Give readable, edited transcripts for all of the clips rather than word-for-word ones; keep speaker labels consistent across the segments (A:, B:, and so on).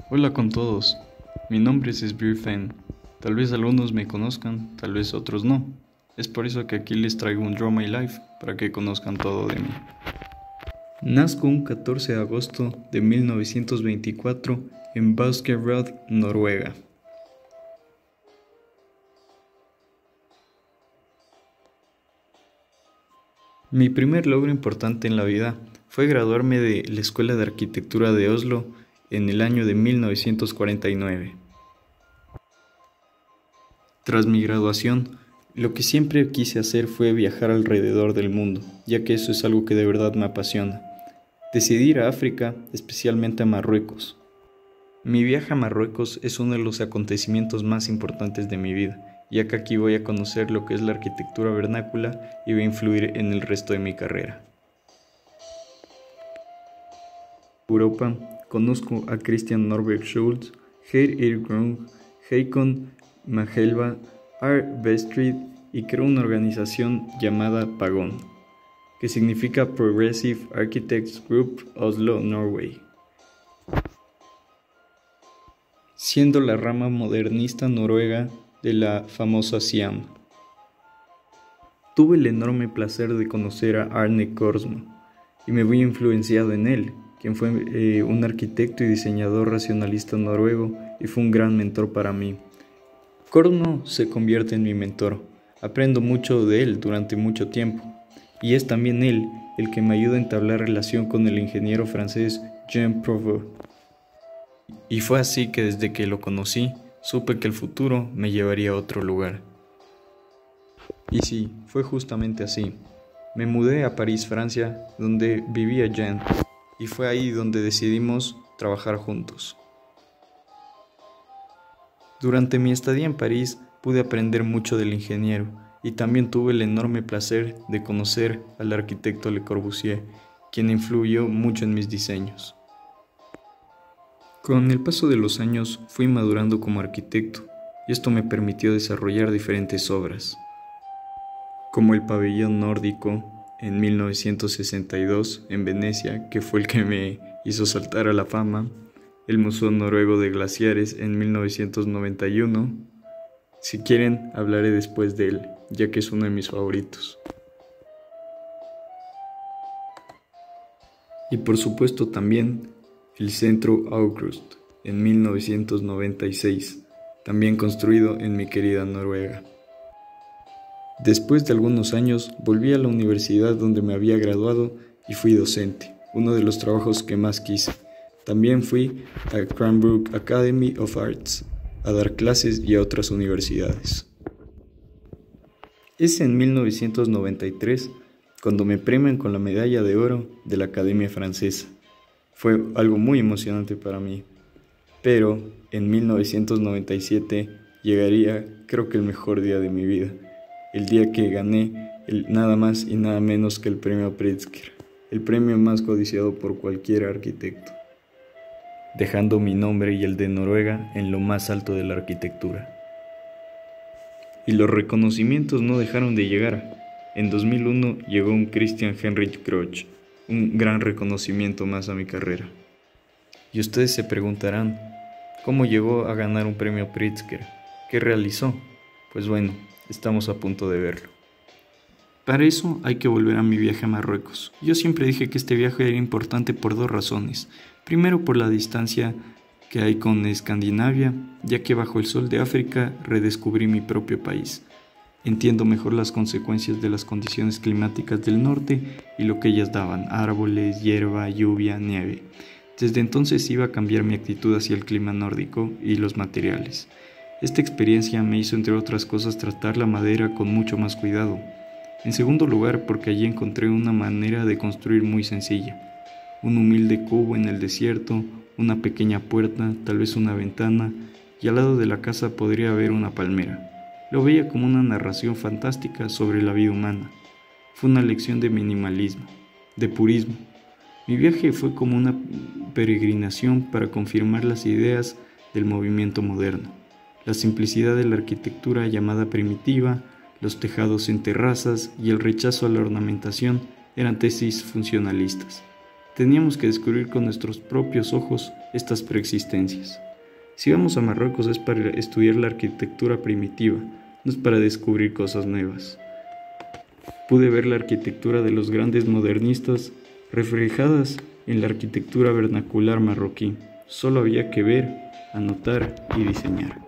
A: Hola con todos, mi nombre es Sbir Fen. Tal vez algunos me conozcan, tal vez otros no. Es por eso que aquí les traigo un Draw My Life para que conozcan todo de mí. Nazco un 14 de agosto de 1924 en Buskerud, Noruega. Mi primer logro importante en la vida fue graduarme de la Escuela de Arquitectura de Oslo en el año de 1949. Tras mi graduación, lo que siempre quise hacer fue viajar alrededor del mundo, ya que eso es algo que de verdad me apasiona. Decidí ir a África, especialmente a Marruecos. Mi viaje a Marruecos es uno de los acontecimientos más importantes de mi vida, ya que aquí voy a conocer lo que es la arquitectura vernácula y va a influir en el resto de mi carrera. Europa, conozco a Christian Norberg Schulz, Geir Irgrung, Heikon Magelba, Bestrid y creó una organización llamada PAGON, que significa Progressive Architects Group Oslo, Norway, siendo la rama modernista noruega de la famosa SIAM. Tuve el enorme placer de conocer a Arne Korsmo y me vi influenciado en él, quien fue un arquitecto y diseñador racionalista noruego y fue un gran mentor para mí. Korsmo se convierte en mi mentor, aprendo mucho de él durante mucho tiempo, y es también él el que me ayuda a entablar relación con el ingeniero francés Jean Prouvost. Y fue así que desde que lo conocí, supe que el futuro me llevaría a otro lugar. Y sí, fue justamente así. Me mudé a París, Francia, donde vivía Jean, y fue ahí donde decidimos trabajar juntos. Durante mi estadía en París pude aprender mucho del ingeniero y también tuve el enorme placer de conocer al arquitecto Le Corbusier, quien influyó mucho en mis diseños. Con el paso de los años fui madurando como arquitecto y esto me permitió desarrollar diferentes obras, como el pabellón nórdico en 1962 en Venecia, que fue el que me hizo saltar a la fama, el Museo Noruego de Glaciares en 1991. Si quieren, hablaré después de él, ya que es uno de mis favoritos. Y por supuesto también el Centro August en 1996, también construido en mi querida Noruega. Después de algunos años volví a la universidad donde me había graduado y fui docente, uno de los trabajos que más quise. También fui a Cranbrook Academy of Arts a dar clases y a otras universidades. Es en 1993 cuando me premian con la medalla de oro de la Academia Francesa. Fue algo muy emocionante para mí, pero en 1997 llegaría, creo que el mejor día de mi vida, el día que gané nada más y nada menos que el premio Pritzker, el premio más codiciado por cualquier arquitecto, dejando mi nombre y el de Noruega en lo más alto de la arquitectura. Y los reconocimientos no dejaron de llegar. En 2001 llegó un Christian Heinrich Kroch, un gran reconocimiento más a mi carrera. Y ustedes se preguntarán, ¿cómo llegó a ganar un premio Pritzker? ¿Qué realizó? Pues bueno, estamos a punto de verlo. Para eso hay que volver a mi viaje a Marruecos. Yo siempre dije que este viaje era importante por dos razones. Primero, por la distancia que hay con Escandinavia, ya que bajo el sol de África redescubrí mi propio país. Entiendo mejor las consecuencias de las condiciones climáticas del norte y lo que ellas daban: árboles, hierba, lluvia, nieve. Desde entonces iba a cambiar mi actitud hacia el clima nórdico y los materiales. Esta experiencia me hizo, entre otras cosas, tratar la madera con mucho más cuidado. En segundo lugar, porque allí encontré una manera de construir muy sencilla. Un humilde cubo en el desierto, una pequeña puerta, tal vez una ventana, y al lado de la casa podría haber una palmera. Lo veía como una narración fantástica sobre la vida humana. Fue una lección de minimalismo, de purismo. Mi viaje fue como una peregrinación para confirmar las ideas del movimiento moderno. La simplicidad de la arquitectura llamada primitiva, los tejados en terrazas y el rechazo a la ornamentación eran tesis funcionalistas. Teníamos que descubrir con nuestros propios ojos estas preexistencias. Si vamos a Marruecos es para estudiar la arquitectura primitiva, no es para descubrir cosas nuevas. Pude ver la arquitectura de los grandes modernistas reflejadas en la arquitectura vernacular marroquí. Solo había que ver, anotar y diseñar.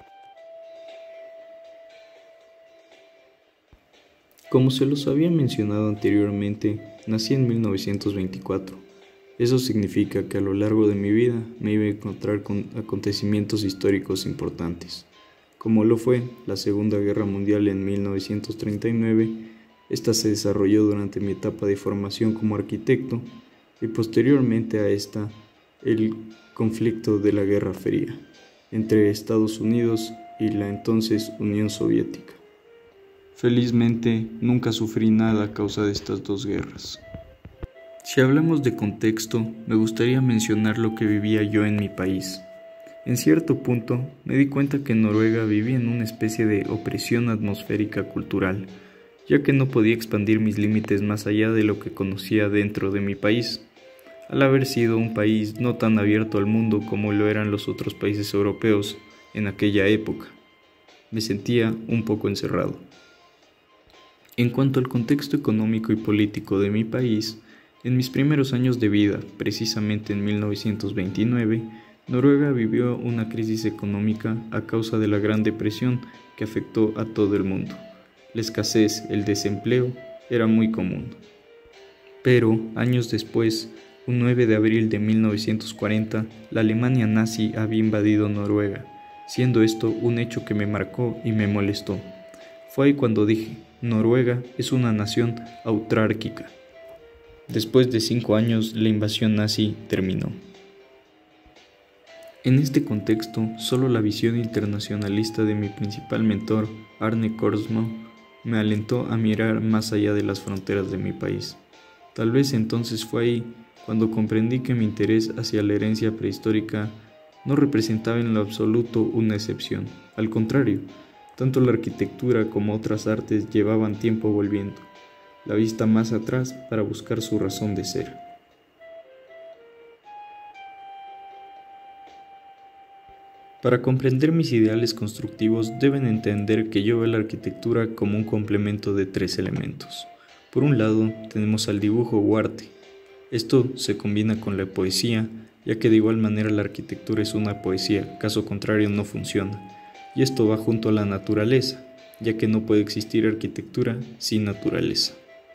A: Como se los había mencionado anteriormente, nací en 1924. Eso significa que a lo largo de mi vida me iba a encontrar con acontecimientos históricos importantes, como lo fue la Segunda Guerra Mundial en 1939. Esta se desarrolló durante mi etapa de formación como arquitecto y posteriormente a esta el conflicto de la Guerra Fría entre Estados Unidos y la entonces Unión Soviética. Felizmente nunca sufrí nada a causa de estas dos guerras. Si hablamos de contexto, me gustaría mencionar lo que vivía yo en mi país. En cierto punto me di cuenta que en Noruega vivía en una especie de opresión atmosférica cultural, ya que no podía expandir mis límites más allá de lo que conocía dentro de mi país, al haber sido un país no tan abierto al mundo como lo eran los otros países europeos en aquella época. Me sentía un poco encerrado. En cuanto al contexto económico y político de mi país, en mis primeros años de vida, precisamente en 1929, Noruega vivió una crisis económica a causa de la Gran Depresión que afectó a todo el mundo. La escasez, el desempleo, era muy común. Pero, años después, un 9 de abril de 1940, la Alemania nazi había invadido Noruega, siendo esto un hecho que me marcó y me molestó. Fue ahí cuando dije: Noruega es una nación autárquica. Después de 5 años, la invasión nazi terminó. En este contexto, solo la visión internacionalista de mi principal mentor, Arne Korsmo, me alentó a mirar más allá de las fronteras de mi país. Tal vez entonces fue ahí cuando comprendí que mi interés hacia la herencia prehistórica no representaba en lo absoluto una excepción. Al contrario, tanto la arquitectura como otras artes llevaban tiempo volviendo la vista más atrás para buscar su razón de ser. Para comprender mis ideales constructivos deben entender que yo veo la arquitectura como un complemento de 3 elementos. Por un lado tenemos al dibujo o arte. Esto se combina con la poesía, ya que de igual manera la arquitectura es una poesía, caso contrario no funciona. Y esto va junto a la naturaleza, ya que no puede existir arquitectura sin naturaleza.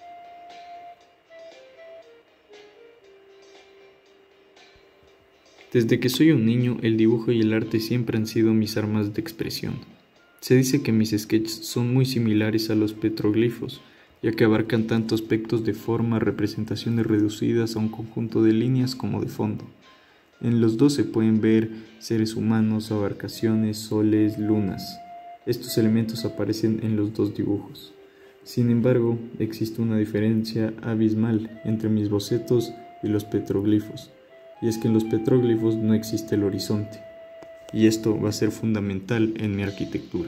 A: Desde que soy un niño, el dibujo y el arte siempre han sido mis armas de expresión. Se dice que mis sketches son muy similares a los petroglifos, ya que abarcan tanto aspectos de forma, representaciones reducidas a un conjunto de líneas como de fondo. En los dos se pueden ver seres humanos, abarcaciones, soles, lunas. Estos elementos aparecen en los dos dibujos. Sin embargo, existe una diferencia abismal entre mis bocetos y los petroglifos, y es que en los petróglifos no existe el horizonte, y esto va a ser fundamental en mi arquitectura.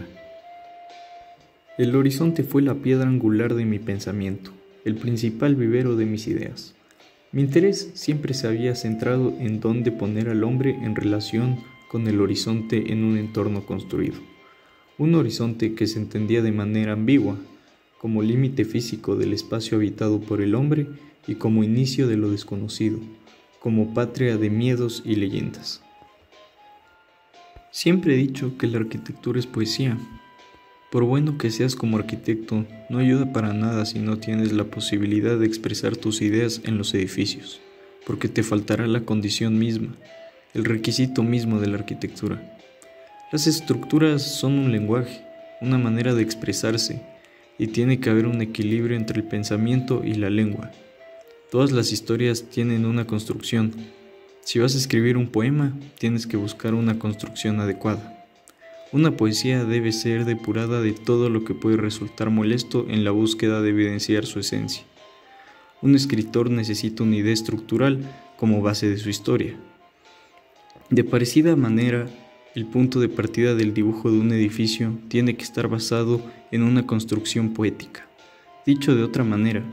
A: El horizonte fue la piedra angular de mi pensamiento, el principal vivero de mis ideas. Mi interés siempre se había centrado en dónde poner al hombre en relación con el horizonte en un entorno construido. Un horizonte que se entendía de manera ambigua, como límite físico del espacio habitado por el hombre y como inicio de lo desconocido, como patria de miedos y leyendas. Siempre he dicho que la arquitectura es poesía. Por bueno que seas como arquitecto, no ayuda para nada si no tienes la posibilidad de expresar tus ideas en los edificios, porque te faltará la condición misma, el requisito mismo de la arquitectura. Las estructuras son un lenguaje, una manera de expresarse, y tiene que haber un equilibrio entre el pensamiento y la lengua. Todas las historias tienen una construcción. Si vas a escribir un poema, tienes que buscar una construcción adecuada. Una poesía debe ser depurada de todo lo que puede resultar molesto en la búsqueda de evidenciar su esencia. Un escritor necesita una idea estructural como base de su historia. De parecida manera, el punto de partida del dibujo de un edificio tiene que estar basado en una construcción poética. Dicho de otra manera,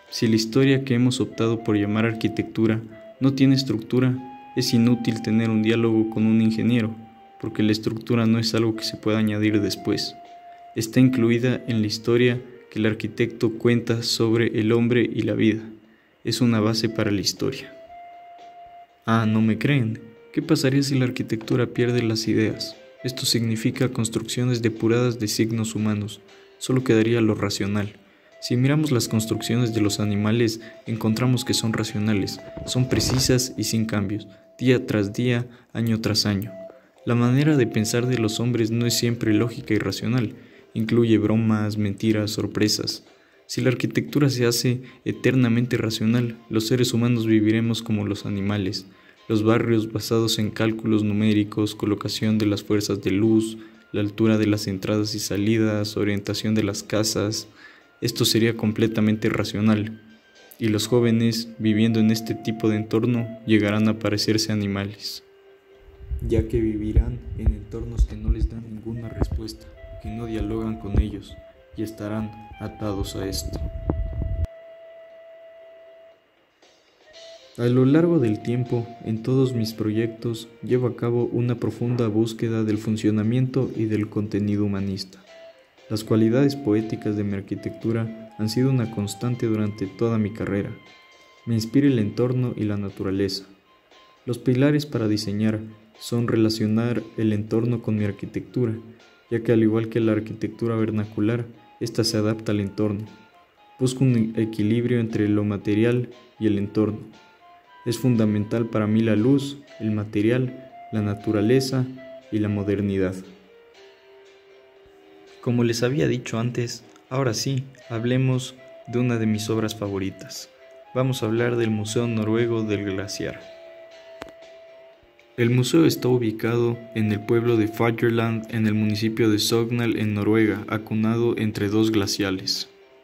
A: Si la historia que hemos optado por llamar arquitectura no tiene estructura, es inútil tener un diálogo con un ingeniero, porque la estructura no es algo que se pueda añadir después. Está incluida en la historia que el arquitecto cuenta sobre el hombre y la vida. Es una base para la historia. Ah, ¿no me creen? ¿Qué pasaría si la arquitectura pierde las ideas? Esto significa construcciones depuradas de signos humanos. Solo quedaría lo racional. Si miramos las construcciones de los animales, encontramos que son racionales, son precisas y sin cambios, día tras día, año tras año. La manera de pensar de los hombres no es siempre lógica y racional, incluye bromas, mentiras, sorpresas. Si la arquitectura se hace eternamente racional, los seres humanos viviremos como los animales. Los barrios basados en cálculos numéricos, colocación de las fuerzas de luz, la altura de las entradas y salidas, orientación de las casas. Esto sería completamente racional, y los jóvenes, viviendo en este tipo de entorno, llegarán a parecerse animales, ya que vivirán en entornos que no les dan ninguna respuesta, que no dialogan con ellos, y estarán atados a esto. A lo largo del tiempo, en todos mis proyectos, llevo a cabo una profunda búsqueda del funcionamiento y del contenido humanista. Las cualidades poéticas de mi arquitectura han sido una constante durante toda mi carrera. Me inspira el entorno y la naturaleza. Los pilares para diseñar son relacionar el entorno con mi arquitectura, ya que al igual que la arquitectura vernacular, esta se adapta al entorno. Busco un equilibrio entre lo material y el entorno. Es fundamental para mí la luz, el material, la naturaleza y la modernidad. Como les había dicho antes, ahora sí, hablemos de una de mis obras favoritas. Vamos a hablar del Museo Noruego del Glaciar. El museo está ubicado en el pueblo de Fagerland, en el municipio de Sogndal, en Noruega, acunado entre dos glaciales.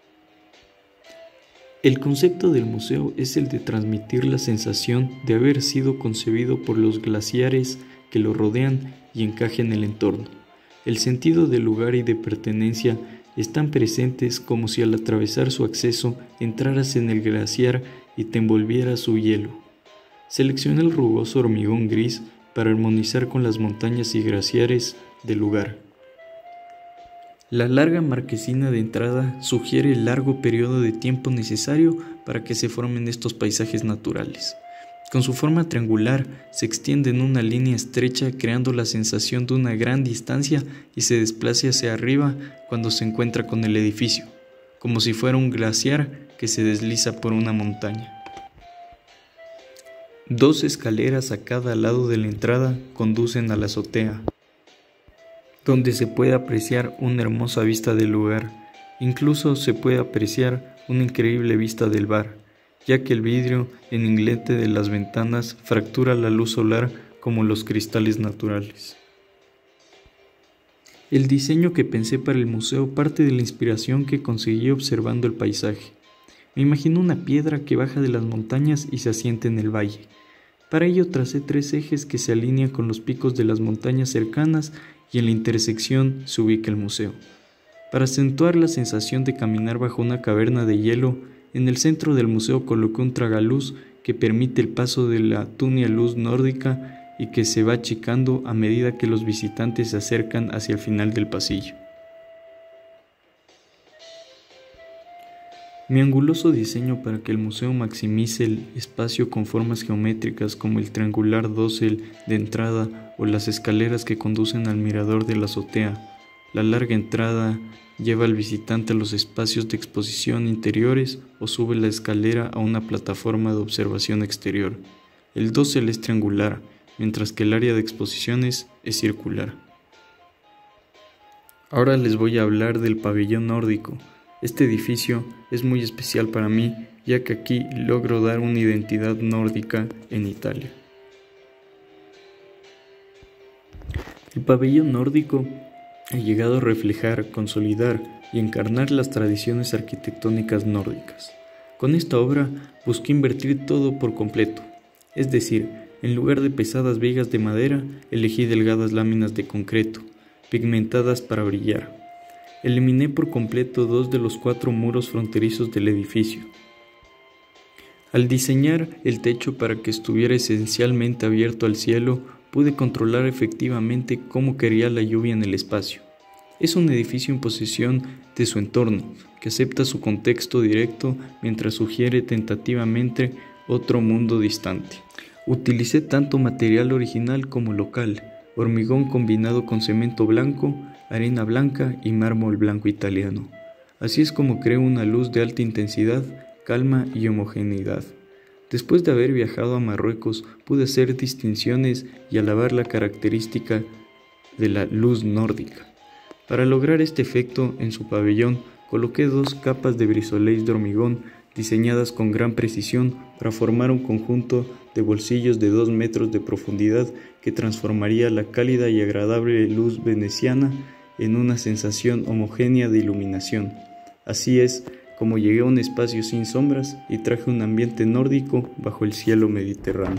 A: El concepto del museo es el de transmitir la sensación de haber sido concebido por los glaciares que lo rodean y encaja en el entorno. El sentido de lugar y de pertenencia están presentes como si al atravesar su acceso entraras en el glaciar y te envolviera su hielo. Selecciona el rugoso hormigón gris para armonizar con las montañas y glaciares del lugar. La larga marquesina de entrada sugiere el largo periodo de tiempo necesario para que se formen estos paisajes naturales. Con su forma triangular, se extiende en una línea estrecha creando la sensación de una gran distancia y se desplaza hacia arriba cuando se encuentra con el edificio, como si fuera un glaciar que se desliza por una montaña. Dos escaleras a cada lado de la entrada conducen a la azotea, donde se puede apreciar una hermosa vista del lugar. Incluso se puede apreciar una increíble vista del bar, ya que el vidrio enguinlente de las ventanas fractura la luz solar como los cristales naturales. El diseño que pensé para el museo parte de la inspiración que conseguí observando el paisaje. Me imagino una piedra que baja de las montañas y se asienta en el valle. Para ello tracé 3 ejes que se alinean con los picos de las montañas cercanas y en la intersección se ubica el museo. Para acentuar la sensación de caminar bajo una caverna de hielo, en el centro del museo coloqué un tragaluz que permite el paso de la túnea luz nórdica y que se va achicando a medida que los visitantes se acercan hacia el final del pasillo. Mi anguloso diseño para que el museo maximice el espacio con formas geométricas como el triangular dosel de entrada o las escaleras que conducen al mirador de la azotea. La larga entrada lleva al visitante a los espacios de exposición interiores o sube la escalera a una plataforma de observación exterior. El dosel es triangular, mientras que el área de exposiciones es circular. Ahora les voy a hablar del pabellón nórdico. Este edificio es muy especial para mí, ya que aquí logro dar una identidad nórdica en Italia. El pabellón nórdico ha llegado a reflejar, consolidar y encarnar las tradiciones arquitectónicas nórdicas. Con esta obra busqué invertir todo por completo, es decir, en lugar de pesadas vigas de madera, elegí delgadas láminas de concreto, pigmentadas para brillar. Eliminé por completo 2 de los 4 muros fronterizos del edificio. Al diseñar el techo para que estuviera esencialmente abierto al cielo, pude controlar efectivamente cómo quería la lluvia en el espacio. Es un edificio en posesión de su entorno, que acepta su contexto directo mientras sugiere tentativamente otro mundo distante. Utilicé tanto material original como local, hormigón combinado con cemento blanco, arena blanca y mármol blanco italiano. Así es como creo una luz de alta intensidad, calma y homogeneidad. Después de haber viajado a Marruecos, pude hacer distinciones y alabar la característica de la luz nórdica. Para lograr este efecto, en su pabellón, coloqué 2 capas de brisoleix de hormigón diseñadas con gran precisión para formar un conjunto de bolsillos de 2 metros de profundidad que transformaría la cálida y agradable luz veneciana en una sensación homogénea de iluminación. Así es como llegué a un espacio sin sombras y traje un ambiente nórdico bajo el cielo mediterráneo.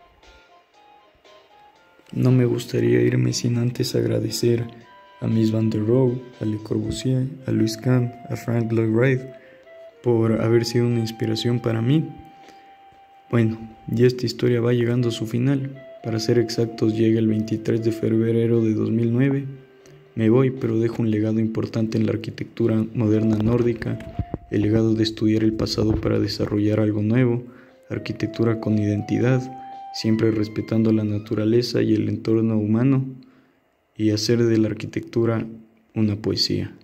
A: No me gustaría irme sin antes agradecer a Mies van der Rohe, a Le Corbusier, a Louis Kahn, a Frank Lloyd Wright por haber sido una inspiración para mí. Bueno, ya esta historia va llegando a su final. Para ser exactos, llega el 23 de febrero de 2009. Me voy, pero dejo un legado importante en la arquitectura moderna nórdica, el legado de estudiar el pasado para desarrollar algo nuevo, arquitectura con identidad, siempre respetando la naturaleza y el entorno humano, y hacer de la arquitectura una poesía.